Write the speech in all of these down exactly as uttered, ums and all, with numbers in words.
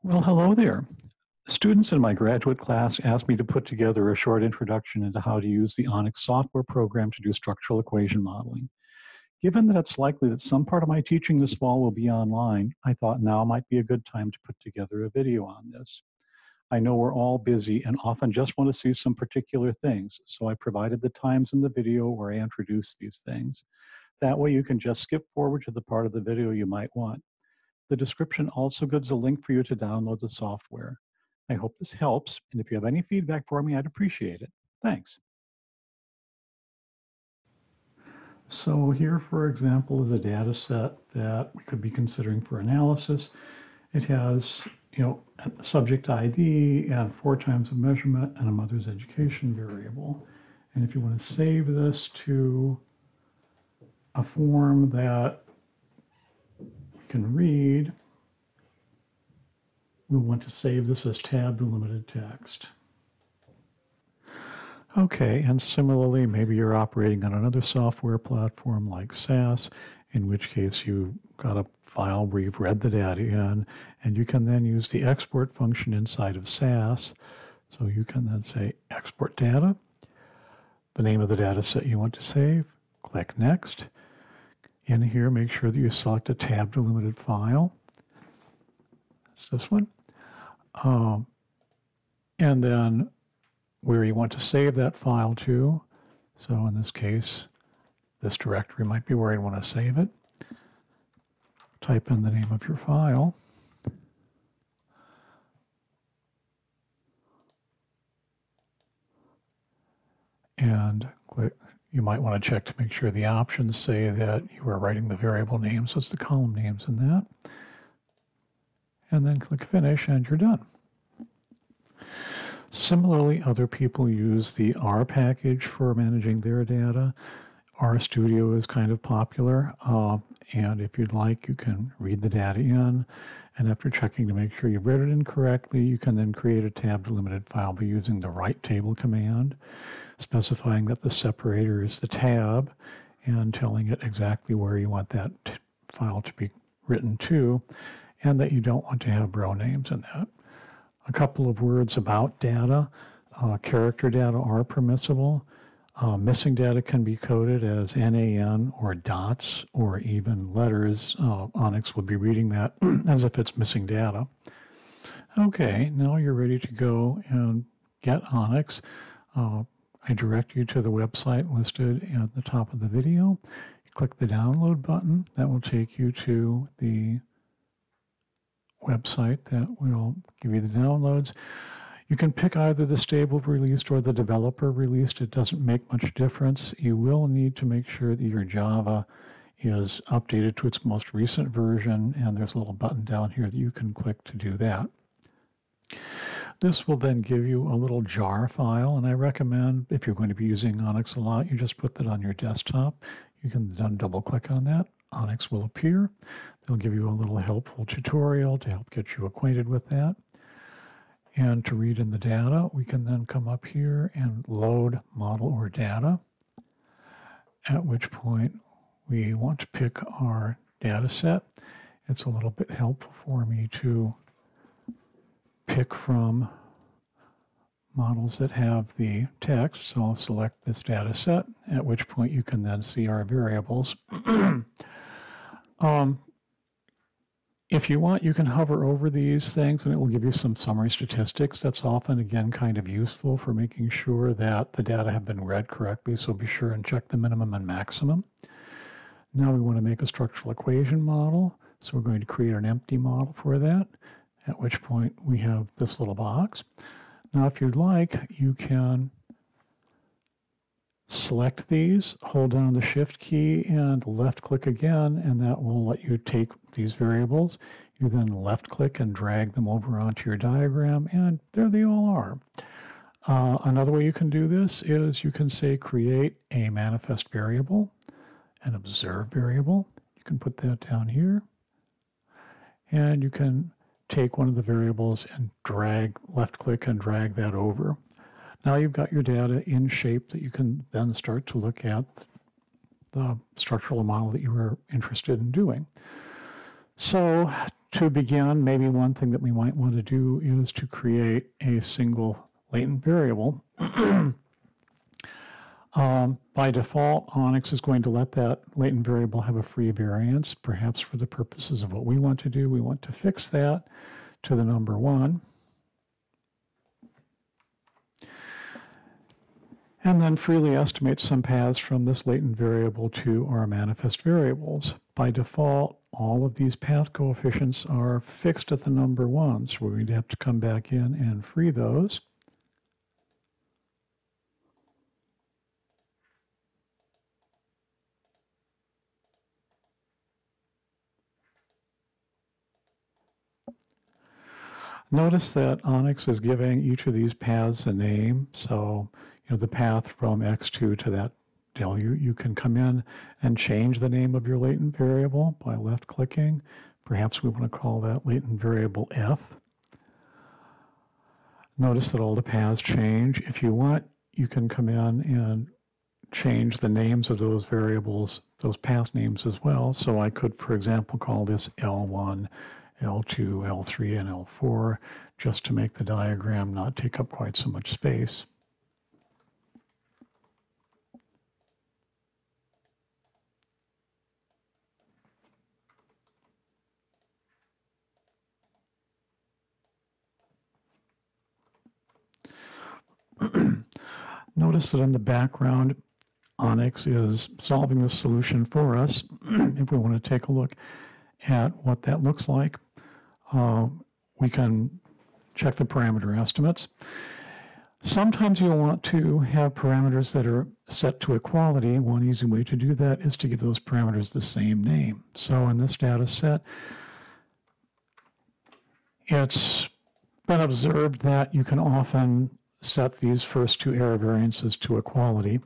Well, hello there. Students in my graduate class asked me to put together a short introduction into how to use the ONIX software program to do structural equation modeling. Given that it's likely that some part of my teaching this fall will be online, I thought now might be a good time to put together a video on this. I know we're all busy and often just want to see some particular things, so I provided the times in the video where I introduce these things. That way you can just skip forward to the part of the video you might want. The description also gives a link for you to download the software. I hope this helps, and if you have any feedback for me, I'd appreciate it. Thanks. So here, for example, is a data set that we could be considering for analysis. It has, you know, a subject I D and four times of measurement and a mother's education variable. And if you want to save this to a form that can read, we'll want to save this as tab delimited text. Okay, and similarly, maybe you're operating on another software platform like SAS, in which case you got a file where you've read the data in, and you can then use the export function inside of SAS. So you can then say export data, the name of the data set you want to save, click next. In here, make sure that you select a tab delimited file. That's this one. Um, and then where you want to save that file to. So in this case, this directory might be where you want to save it. Type in the name of your file. And click. You might want to check to make sure the options say that you are writing the variable names, so it's the column names in that. And then click Finish, and you're done. Similarly, other people use the R package for managing their data. RStudio is kind of popular, uh, and if you'd like, you can read the data in, and after checking to make sure you've read it in correctly, you can then create a tab delimited file by using the write table command, specifying that the separator is the tab, and telling it exactly where you want that file to be written to, and that you don't want to have row names in that. A couple of words about data. Uh, character data are permissible. Uh, missing data can be coded as N A N or dots or even letters. Uh, ONIX will be reading that as if it's missing data. Okay, now you're ready to go and get ONIX. Uh, I direct you to the website listed at the top of the video. You click the download button. That will take you to the website that will give you the downloads. You can pick either the stable released or the developer released. It doesn't make much difference. You will need to make sure that your Java is updated to its most recent version, and there's a little button down here that you can click to do that. This will then give you a little jar file, and I recommend, if you're going to be using ONIX a lot, you just put that on your desktop. You can then double click on that. ONIX will appear. They'll give you a little helpful tutorial to help get you acquainted with that. And to read in the data, we can then come up here and load model or data, at which point we want to pick our data set. It's a little bit helpful for me to pick from models that have the text. So I'll select this data set, at which point you can then see our variables. um, if you want, you can hover over these things and it will give you some summary statistics. That's often, again, kind of useful for making sure that the data have been read correctly, so be sure and check the minimum and maximum. Now we want to make a structural equation model, so we're going to create an empty model for that, at which point we have this little box. Now, if you'd like, you can select these, hold down the Shift key, and left-click again, and that will let you take these variables. You then left-click and drag them over onto your diagram, and there they all are. Uh, another way you can do this is you can say create a manifest variable, an observe variable. You can put that down here, and you can take one of the variables and drag, left-click and drag that over. Now you've got your data in shape that you can then start to look at the structural model that you were interested in doing. So To begin, maybe one thing that we might want to do is to create a single latent variable. um, by default, ONNX is going to let that latent variable have a free variance. Perhaps for the purposes of what we want to do, we want to fix that to the number one. And then freely estimate some paths from this latent variable to our manifest variables. By default, all of these path coefficients are fixed at the number one, so we're going to have to come back in and free those. Notice that ONNX is giving each of these paths a name, so you know the path from x two to that W, you can come in and change the name of your latent variable by left-clicking. Perhaps we want to call that latent variable F. Notice that all the paths change. If you want, you can come in and change the names of those variables, those path names as well. So I could, for example, call this L one, L two, L three, and L four, just to make the diagram not take up quite so much space. Notice that in the background, ONNX is solving the solution for us. If we want to take a look at what that looks like, uh, we can check the parameter estimates. Sometimes you'll want to have parameters that are set to equality. One easy way to do that is to give those parameters the same name. So in this data set, it's been observed that you can often set these first two error variances to equality.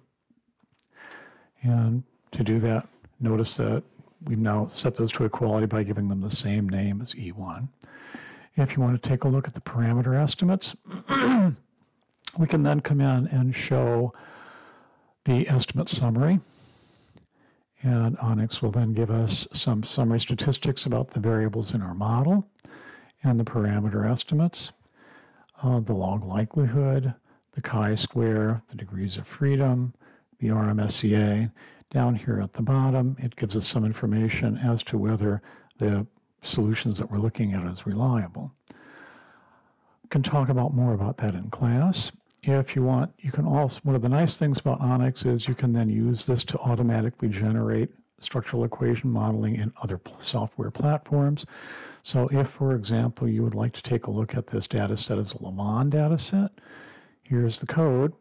And to do that, notice that we've now set those to equality by giving them the same name as E one. If you want to take a look at the parameter estimates, we can then come in and show the estimate summary. And ONNX will then give us some summary statistics about the variables in our model and the parameter estimates. Uh, the log likelihood, the chi-square, the degrees of freedom, the R M S E A. Down here at the bottom, it gives us some information as to whether the solutions that we're looking at is reliable. We can talk about more about that in class. If you want, you can also, one of the nice things about ONNX is you can then use this to automatically generate structural equation modeling in other software platforms. So if, for example, you would like to take a look at this data set as a Lavaan data set, here's the code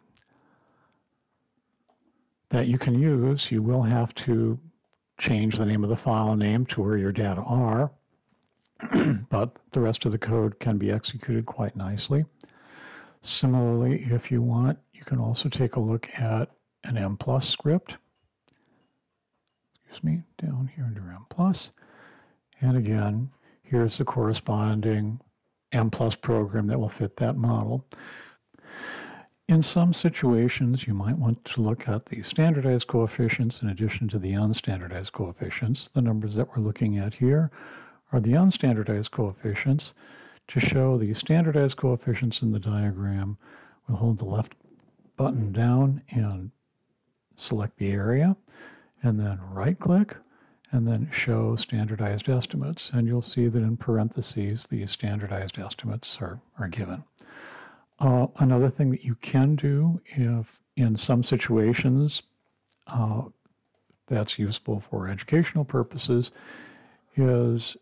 that you can use. You will have to change the name of the file name to where your data are, but the rest of the code can be executed quite nicely. Similarly, if you want, you can also take a look at an M plus script. Excuse me, down here under M plus. And again, here's the corresponding M plus program that will fit that model. In some situations, you might want to look at the standardized coefficients in addition to the unstandardized coefficients. The numbers that we're looking at here are the unstandardized coefficients. To show the standardized coefficients in the diagram, we'll hold the left button down and select the area, and then right-click, and then show standardized estimates. And you'll see that in parentheses, the standardized estimates are, are given. Uh, another thing that you can do, if in some situations uh, that's useful for educational purposes, is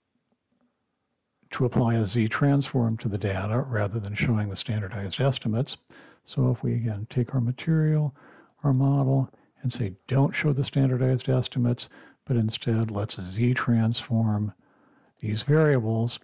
to apply a z-transform to the data rather than showing the standardized estimates. So if we again take our material, our model, and say don't show the standardized estimates, but instead let's z-transform these variables,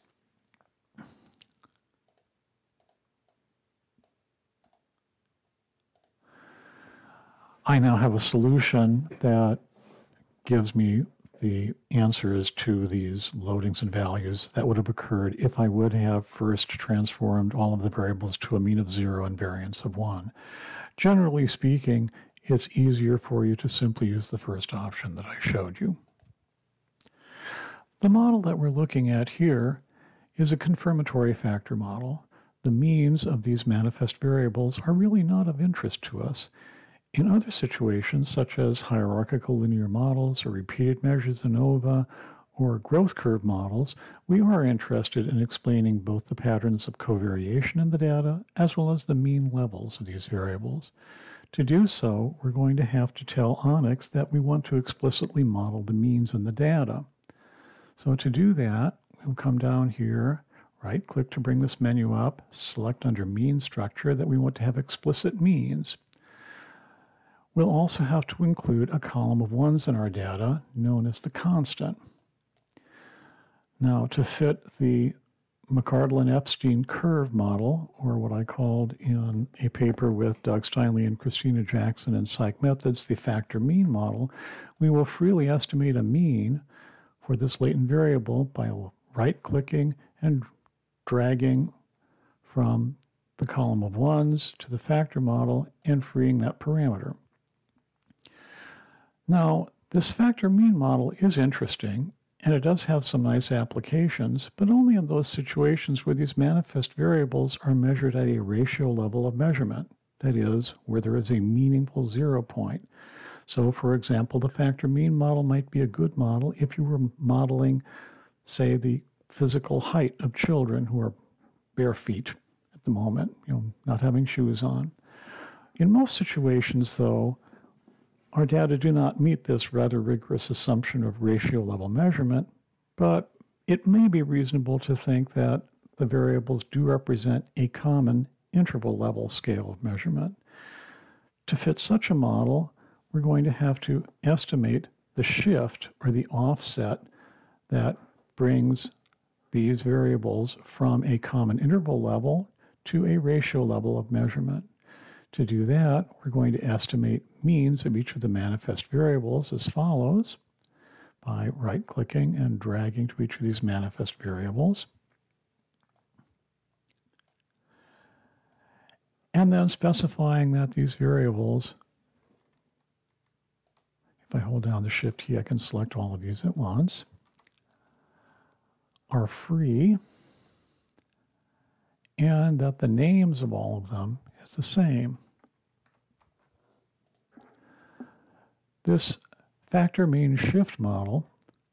I now have a solution that gives me the answers to these loadings and values that would have occurred if I would have first transformed all of the variables to a mean of zero and variance of one. Generally speaking, it's easier for you to simply use the first option that I showed you. The model that we're looking at here is a confirmatory factor model. The means of these manifest variables are really not of interest to us. In other situations, such as hierarchical linear models or repeated measures ANOVA or growth curve models, we are interested in explaining both the patterns of covariation in the data as well as the mean levels of these variables. To do so, we're going to have to tell ONNX that we want to explicitly model the means in the data. So to do that, we'll come down here, right-click to bring this menu up, select under Mean Structure that we want to have explicit means. We'll also have to include a column of ones in our data, known as the constant. Now, to fit the McArdle-Epstein curve model, or what I called in a paper with Doug Steinle and Christina Jackson in Psych Methods, the factor mean model, we will freely estimate a mean for this latent variable by right-clicking and dragging from the column of ones to the factor model and freeing that parameter. Now, this factor mean model is interesting, and it does have some nice applications, but only in those situations where these manifest variables are measured at a ratio level of measurement, that is, where there is a meaningful zero point. So, for example, the factor mean model might be a good model if you were modeling, say, the physical height of children who are bare feet at the moment, you know, not having shoes on. In most situations, though, our data do not meet this rather rigorous assumption of ratio level measurement, but it may be reasonable to think that the variables do represent a common interval level scale of measurement. To fit such a model, we're going to have to estimate the shift or the offset that brings these variables from a common interval level to a ratio level of measurement. To do that, we're going to estimate means of each of the manifest variables as follows by right-clicking and dragging to each of these manifest variables. And then specifying that these variables, if I hold down the Shift key, I can select all of these at once, are free, and that the names of all of them is the same. This factor mean shift model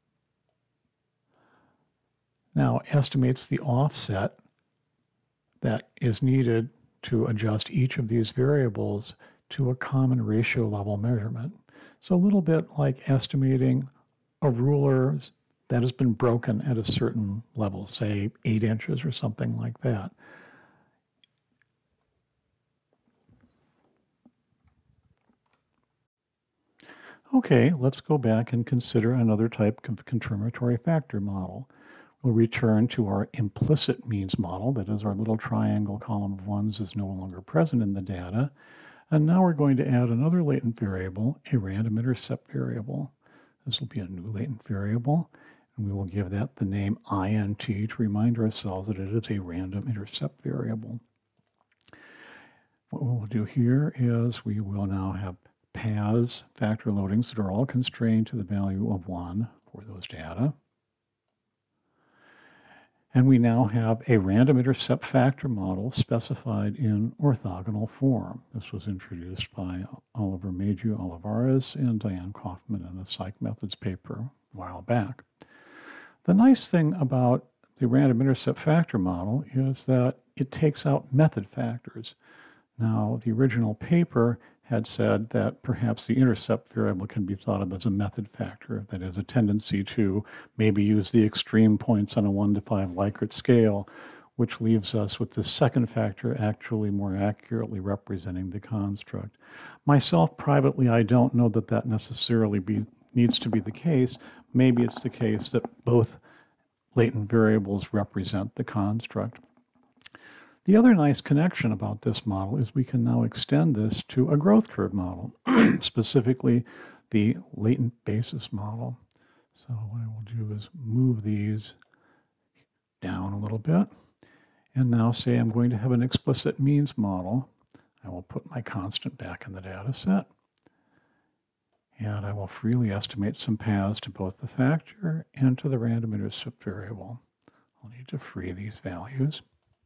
now estimates the offset that is needed to adjust each of these variables to a common ratio level measurement. It's a little bit like estimating a ruler that has been broken at a certain level, say eight inches or something like that. Okay, let's go back and consider another type of confirmatory factor model. We'll return to our implicit means model, that is, our little triangle column of ones is no longer present in the data. And now we're going to add another latent variable, a random intercept variable. This will be a new latent variable, and we will give that the name int to remind ourselves that it is a random intercept variable. What we'll do here is we will now have paths, factor loadings that are all constrained to the value of one for those data. And we now have a random intercept factor model specified in orthogonal form. This was introduced by Oliver Meiju Olivares and Diane Kaufman in a Psych Methods paper a while back. The nice thing about the random intercept factor model is that it takes out method factors. Now, the original paper had said that perhaps the intercept variable can be thought of as a method factor, that is, a tendency to maybe use the extreme points on a one to five Likert scale, which leaves us with the second factor actually more accurately representing the construct. Myself, privately, I don't know that that necessarily be, needs to be the case. Maybe it's the case that both latent variables represent the construct. The other nice connection about this model is we can now extend this to a growth curve model, specifically the latent basis model. So what I will do is move these down a little bit, and now say I'm going to have an explicit means model. I will put my constant back in the data set, And I will freely estimate some paths to both the factor and to the random intercept variable. I'll need to free these values.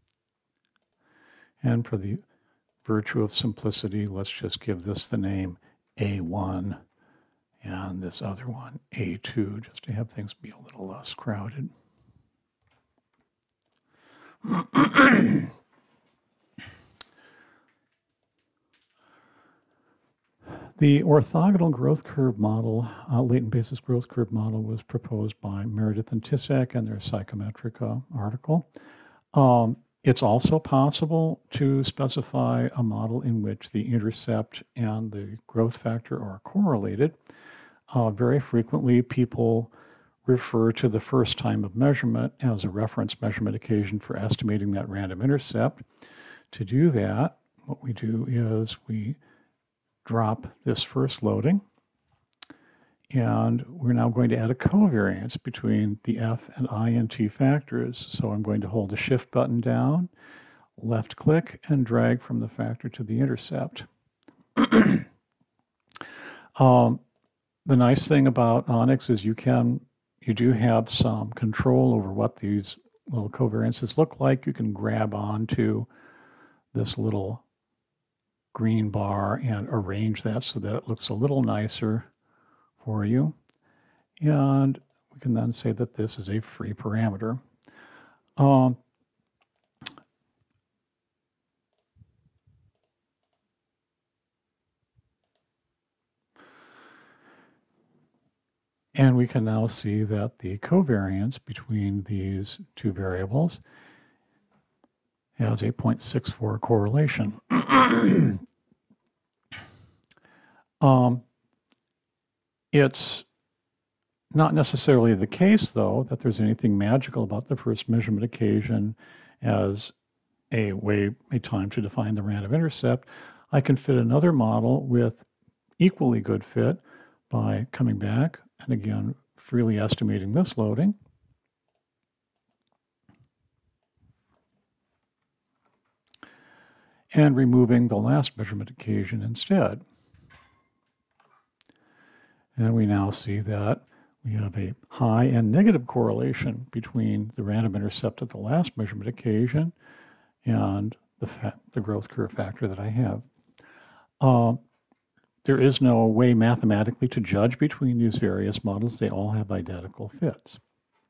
And for the virtue of simplicity, let's just give this the name A one and this other one A two, just to have things be a little less crowded. The orthogonal growth curve model, uh, latent basis growth curve model, was proposed by Meredith and Tisak in their Psychometrica article. Um, it's also possible to specify a model in which the intercept and the growth factor are correlated. Uh, very frequently, people refer to the first time of measurement as a reference measurement occasion for estimating that random intercept. To do that, what we do is we drop this first loading, and we're now going to add a covariance between the F and I and T factors. So I'm going to hold the shift button down, left click, and drag from the factor to the intercept. um, the nice thing about ONNX is you can, you do have some control over what these little covariances look like. You can grab onto this little green bar and arrange that so that it looks a little nicer for you. And we can then say that this is a free parameter. Um, and we can now see that the covariance between these two variables has a zero point six four correlation. um, it's not necessarily the case, though, that there's anything magical about the first measurement occasion as a way, a time to define the random intercept. I can fit another model with equally good fit by coming back and again freely estimating this loading. And removing the last measurement occasion instead. And we now see that we have a high and negative correlation between the random intercept at the last measurement occasion and the, the growth curve factor that I have. Uh, there is no way mathematically to judge between these various models. They all have identical fits.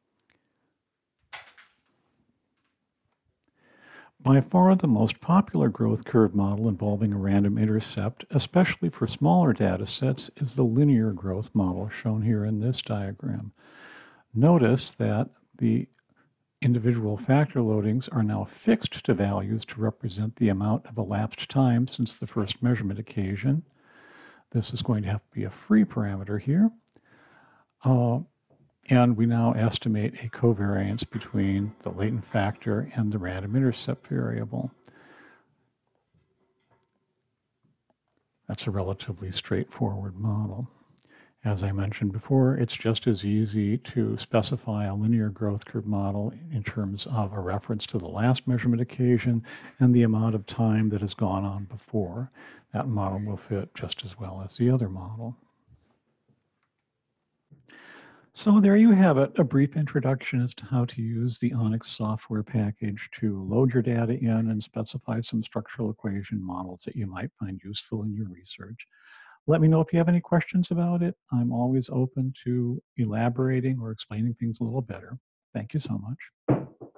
By far the most popular growth curve model involving a random intercept, especially for smaller data sets, is the linear growth model shown here in this diagram. Notice that the individual factor loadings are now fixed to values to represent the amount of elapsed time since the first measurement occasion. This is going to have to be a free parameter here. Uh, And we now estimate a covariance between the latent factor and the random intercept variable. That's a relatively straightforward model. As I mentioned before, it's just as easy to specify a linear growth curve model in terms of a reference to the last measurement occasion and the amount of time that has gone on before. That model will fit just as well as the other model. So there you have it, a brief introduction as to how to use the ONNX software package to load your data in and specify some structural equation models that you might find useful in your research. Let me know if you have any questions about it. I'm always open to elaborating or explaining things a little better. Thank you so much.